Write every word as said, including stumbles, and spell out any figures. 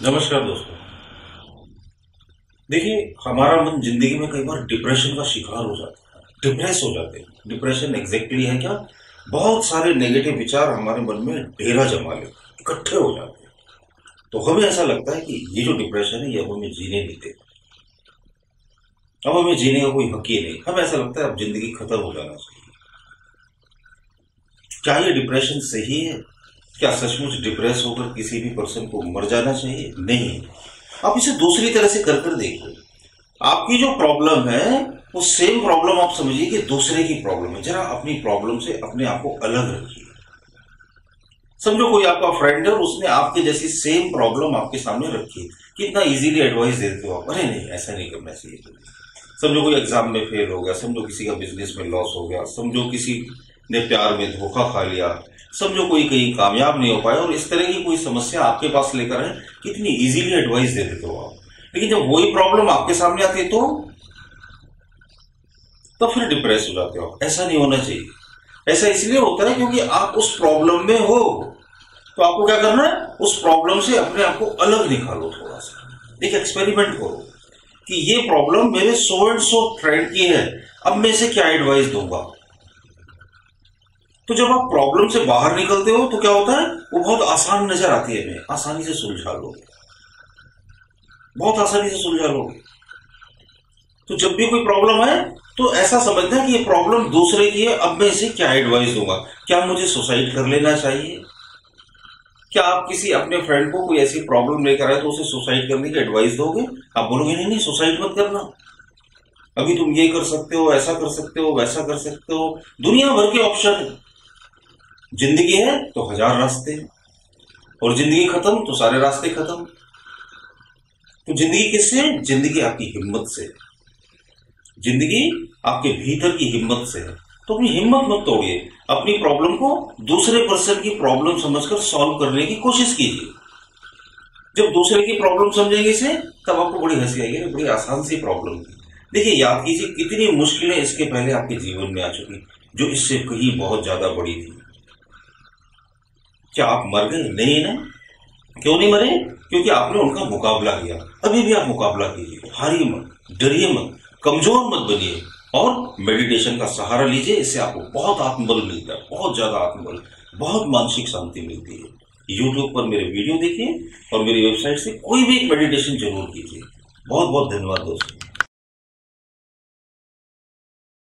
नमस्कार दोस्तों। देखिए, हमारा मन जिंदगी में कई बार डिप्रेशन का शिकार हो जाता है, डिप्रेस हो जाते हैं। डिप्रेशन एग्जैक्टली है क्या? बहुत सारे नेगेटिव विचार हमारे मन में डेरा जमा ले, इकट्ठे हो जाते हैं। तो हमें ऐसा लगता है कि ये जो डिप्रेशन है ये अब हमें जीने नहीं देता, अब हमें जीने का कोई हक ही नहीं। हमें ऐसा लगता है अब जिंदगी खत्म हो जाना चाहिए। क्या ये डिप्रेशन सही है? क्या सचमुच डिप्रेस होकर किसी भी पर्सन को मर जाना चाहिए? नहीं। आप इसे दूसरी तरह से कर कर देखो। आपकी जो प्रॉब्लम है वो सेम प्रॉब्लम आप समझिए कि दूसरे की प्रॉब्लम है। जरा अपनी प्रॉब्लम से अपने आप को अलग रखिए। समझो कोई आपका फ्रेंड है और उसने आपके जैसी सेम प्रॉब्लम आपके सामने रखी है। कितना इजीली एडवाइस देते हो आप, अरे नहीं ऐसा नहीं करना चाहिए। समझो कोई एग्जाम में फेल हो गया, समझो किसी का बिजनेस में लॉस हो गया, समझो किसी ने प्यार में धोखा खा लिया, समझो कोई कहीं कामयाब नहीं हो पाया और इस तरह की कोई समस्या आपके पास लेकर है, कितनी इजीली एडवाइस दे देते हो आप। लेकिन जब वही प्रॉब्लम आपके सामने आती है तो तो फिर डिप्रेस हो जाते हो। ऐसा नहीं होना चाहिए। ऐसा इसलिए होता है क्योंकि आप उस प्रॉब्लम में हो, तो आपको क्या करना है, उस प्रॉब्लम से अपने आप को अलग निकालो। थोड़ा सा एक एक्सपेरिमेंट करो कि ये प्रॉब्लम मेरे सो एंड सो फ्रेंड की है, अब मैं इसे क्या एडवाइस दूंगा। तो जब आप प्रॉब्लम से बाहर निकलते हो तो क्या होता है, वो बहुत आसान नजर आती है। मैं आसानी से सुलझा लोगे, बहुत आसानी से सुलझा लोगे। तो जब भी कोई प्रॉब्लम है तो ऐसा समझना है कि ये प्रॉब्लम दूसरे की है, अब मैं इसे क्या एडवाइस दूंगा। क्या मुझे सुसाइड कर लेना चाहिए? क्या आप किसी अपने फ्रेंड को कोई ऐसी प्रॉब्लम लेकर आए तो उसे सुसाइड करने की एडवाइस दोगे? आप बोलोगे नहीं नहीं सुसाइड मत करना, अभी तुम ये कर सकते हो, ऐसा कर सकते हो, वैसा कर सकते हो। दुनिया भर के ऑप्शन है। जिंदगी है तो हजार रास्ते, और जिंदगी खत्म तो सारे रास्ते खत्म। तो जिंदगी किससे? जिंदगी आपकी हिम्मत से, जिंदगी आपके भीतर की हिम्मत से है। तो अपनी हिम्मत मत तोड़िए, अपनी प्रॉब्लम को दूसरे पर्सन की प्रॉब्लम समझकर सॉल्व करने की कोशिश कीजिए। जब दूसरे की प्रॉब्लम समझेंगे इसे, तब आपको बड़ी हंसी आएगी, बड़ी आसान सी प्रॉब्लम थी। देखिए, याद कीजिए कितनी मुश्किलें इसके पहले आपके जीवन में आ चुकी, जो इससे कहीं बहुत ज्यादा बड़ी थी। क्या आप मर गए? नहीं ना। क्यों नहीं मरे? क्योंकि आपने उनका मुकाबला किया। अभी भी आप मुकाबला कीजिए, हारिए मत, डरिए मत, कमजोर मत बनिए, और मेडिटेशन का सहारा लीजिए। इससे आपको बहुत आत्मबल मिलता है, बहुत ज्यादा आत्मबल, बहुत मानसिक शांति मिलती है। यूट्यूब पर मेरे वीडियो देखिए और मेरी वेबसाइट से कोई भी एक मेडिटेशन जरूर कीजिए। बहुत बहुत धन्यवाद दोस्तों।